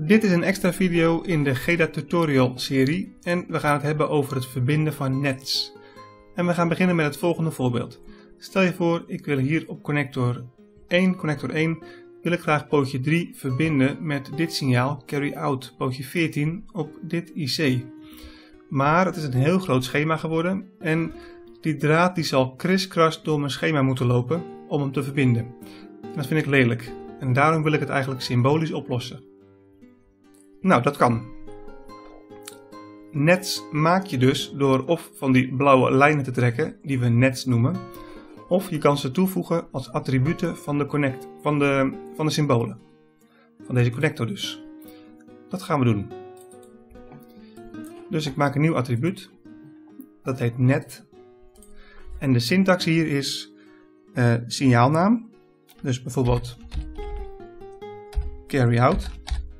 Dit is een extra video in de GEDA tutorial serie en we gaan het hebben over het verbinden van nets. En we gaan beginnen met het volgende voorbeeld. Stel je voor, ik wil hier op connector 1, wil ik graag pootje 3 verbinden met dit signaal carry out pootje 14 op dit IC. Maar het is een heel groot schema geworden en die draad die zal kriskras door mijn schema moeten lopen om hem te verbinden. En dat vind ik lelijk en daarom wil ik het eigenlijk symbolisch oplossen. Nou, dat kan. Nets maak je dus door of van die blauwe lijnen te trekken, die we nets noemen, of je kan ze toevoegen als attributen van de symbolen. Van deze connector dus. Dat gaan we doen. Dus ik maak een nieuw attribuut. Dat heet net. En de syntax hier is signaalnaam. Dus bijvoorbeeld carry out.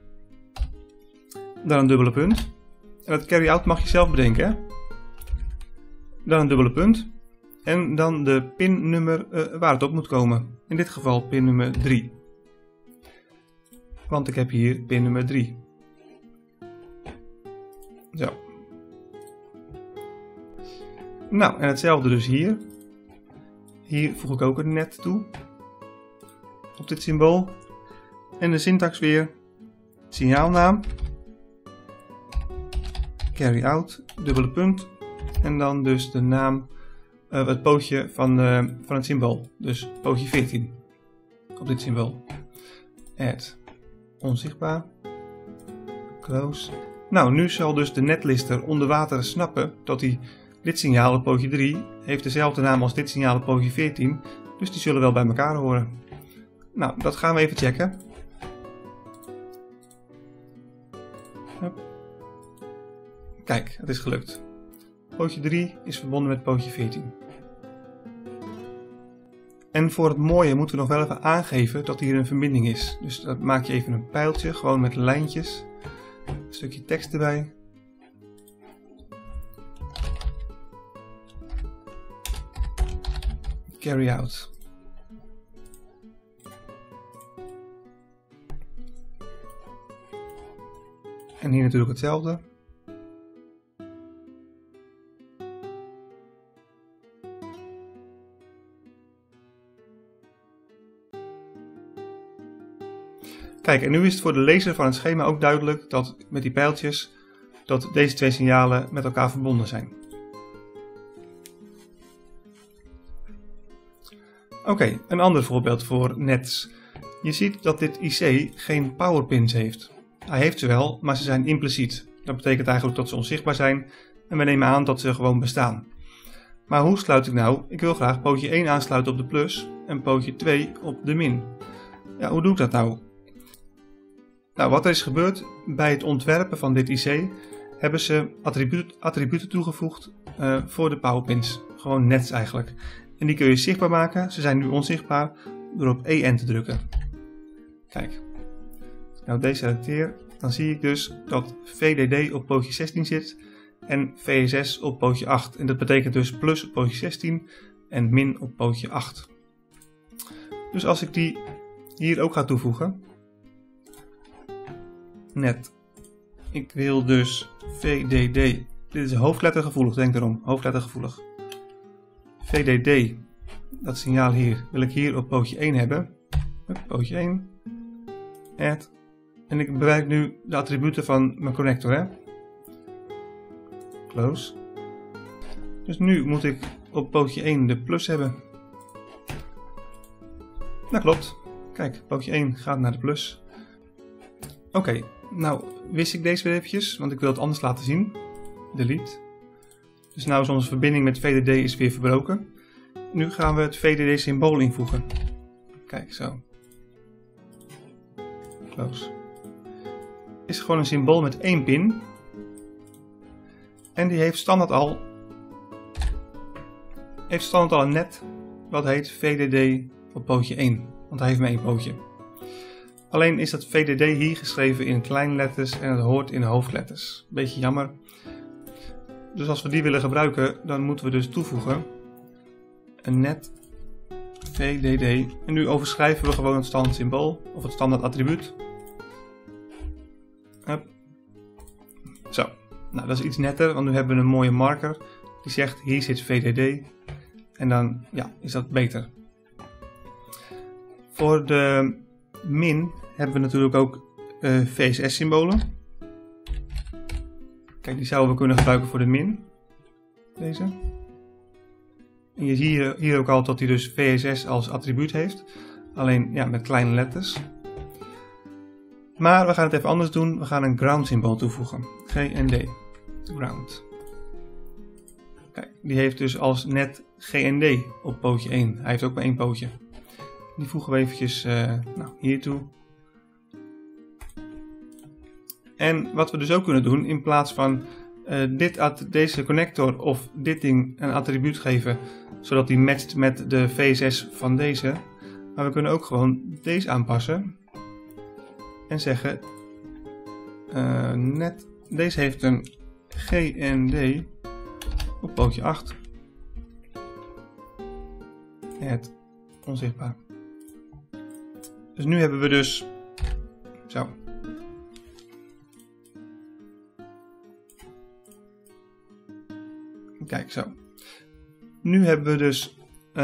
Dan een dubbele punt. En dat carry out mag je zelf bedenken. Hè? Dan een dubbele punt. En dan de pinnummer waar het op moet komen. In dit geval pinnummer 3. Want ik heb hier pinnummer 3. Zo. Nou, en hetzelfde dus hier. Hier voeg ik ook een net toe. Op dit symbool. En de syntax weer. Signaalnaam. Carry out. Dubbele punt. En dan dus de naam. Het pootje van het symbool. Dus pootje 14. Op dit symbool. Add. Onzichtbaar. Close. Nou, nu zal dus de netlister onder water snappen dat hij dit signaal op pootje 3 heeft dezelfde naam als dit signaal op pootje 14. Dus die zullen wel bij elkaar horen. Nou, dat gaan we even checken. Hup. Kijk, het is gelukt. Pootje 3 is verbonden met pootje 14. En voor het mooie moeten we nog wel even aangeven dat hier een verbinding is. Dus dat maak je even een pijltje, gewoon met lijntjes. Een stukje tekst erbij. Carry out. En hier natuurlijk hetzelfde. Kijk, en nu is het voor de lezer van het schema ook duidelijk dat met die pijltjes dat deze twee signalen met elkaar verbonden zijn. Oké, een ander voorbeeld voor nets. Je ziet dat dit IC geen powerpins heeft. Hij heeft ze wel, maar ze zijn impliciet. Dat betekent eigenlijk dat ze onzichtbaar zijn en we nemen aan dat ze gewoon bestaan. Maar hoe sluit ik nou? Ik wil graag pootje 1 aansluiten op de plus en pootje 2 op de min. Ja, hoe doe ik dat nou? Nou, wat er is gebeurd bij het ontwerpen van dit IC, hebben ze attributen toegevoegd voor de powerpins. Gewoon nets eigenlijk. En die kun je zichtbaar maken. Ze zijn nu onzichtbaar door op EN te drukken. Kijk. Nou, deze selecteer. Dan zie ik dus dat VDD op pootje 16 zit en VSS op pootje 8. En dat betekent dus plus op pootje 16 en min op pootje 8. Dus als ik die hier ook ga toevoegen. Net. Ik wil dus VDD. Dit is hoofdlettergevoelig, denk erom. Hoofdlettergevoelig. VDD. Dat signaal hier wil ik hier op pootje 1 hebben. Pootje 1. Add. En ik bewerk nu de attributen van mijn connector. Hè? Close. Dus nu moet ik op pootje 1 de plus hebben. Dat klopt. Kijk, pootje 1 gaat naar de plus. Oké, nou wist ik deze weer eventjes, want ik wil het anders laten zien. Delete. Dus nou is onze verbinding met VDD is weer verbroken. Nu gaan we het VDD symbool invoegen. Kijk, zo. Close. Is gewoon een symbool met 1 pin. En die heeft standaard al een net wat heet VDD op pootje 1. Want hij heeft maar 1 pootje. Alleen is dat VDD hier geschreven in kleinletters en het hoort in hoofdletters. Beetje jammer. Dus als we die willen gebruiken, dan moeten we dus toevoegen een net VDD. En nu overschrijven we gewoon het standaard symbool of het standaard attribuut. Zo, nou dat is iets netter, want nu hebben we een mooie marker die zegt hier zit VDD. En dan ja, is dat beter. Voor de min hebben we natuurlijk ook VSS symbolen. Kijk, die zouden we kunnen gebruiken voor de min. Deze. En je ziet hier ook al dat hij dus VSS als attribuut heeft. Alleen ja, met kleine letters. Maar we gaan het even anders doen. We gaan een ground symbool toevoegen. GND. Ground. Kijk, die heeft dus als net GND op pootje 1. Hij heeft ook maar 1 pootje. Die voegen we eventjes hier toe. En wat we dus ook kunnen doen, in plaats van deze connector of dit ding een attribuut geven, zodat die matcht met de VSS van deze. Maar we kunnen ook gewoon deze aanpassen. En zeggen, deze heeft een GND op pootje 8. Het onzichtbaar. Dus nu hebben we dus, zo. Kijk, zo. Nu hebben we dus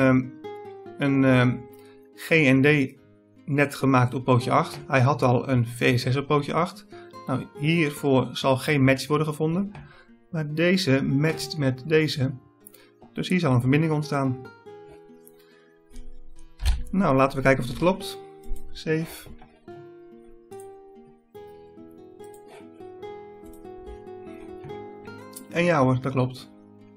een GND net gemaakt op pootje 8. Hij had al een VSS op pootje 8. Nou, hiervoor zal geen match worden gevonden. Maar deze matcht met deze. Dus hier zal een verbinding ontstaan. Nou, laten we kijken of dat klopt. Save. En ja hoor, dat klopt.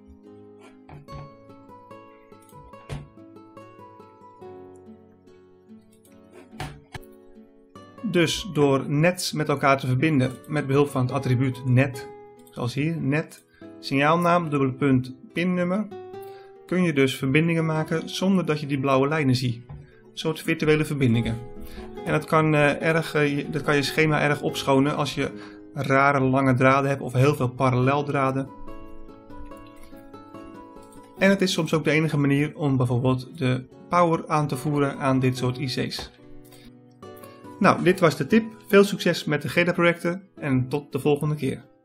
Dus door nets met elkaar te verbinden met behulp van het attribuut net, zoals hier, net, signaalnaam, dubbele punt, pinnummer, kun je dus verbindingen maken zonder dat je die blauwe lijnen ziet. Een soort virtuele verbindingen. En dat kan je schema erg opschonen als je rare lange draden hebt of heel veel paralleldraden. En het is soms ook de enige manier om bijvoorbeeld de power aan te voeren aan dit soort IC's. Nou, dit was de tip. Veel succes met de GEDA projecten en tot de volgende keer.